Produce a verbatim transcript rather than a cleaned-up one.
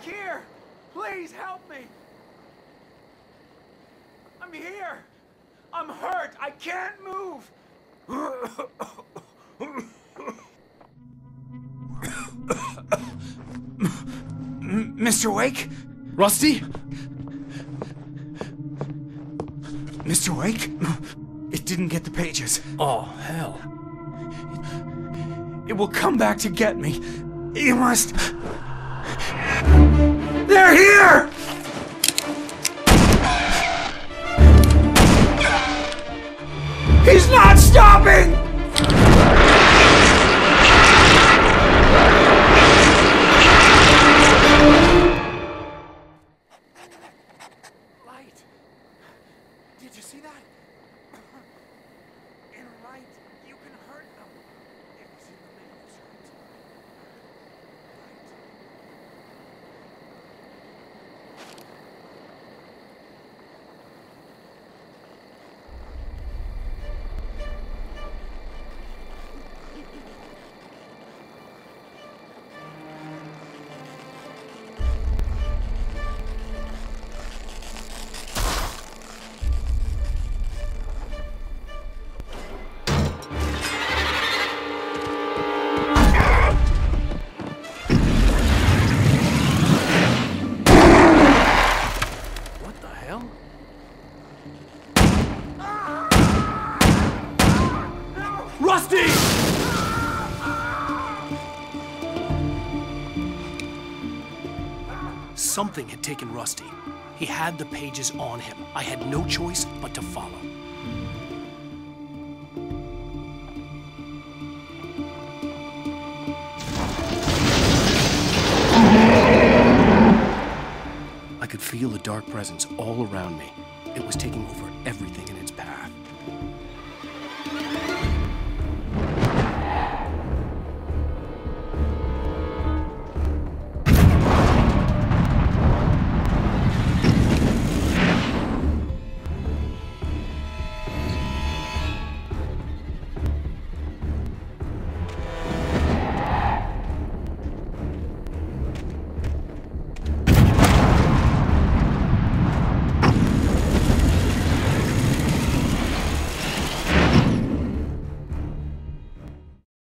here! Please help me! I'm here! I'm hurt! I can't move! Mister Wake? Rusty? Mister Wake? It didn't get the pages. Oh, hell. It will come back to get me. You must... They're here! He's not stopping! Light. Did you see that? In light, you can hurt them. It was in the manuscript. Rusty! Something had taken Rusty. He had the pages on him. I had no choice but to follow. I could feel a dark presence all around me. It was taking over everything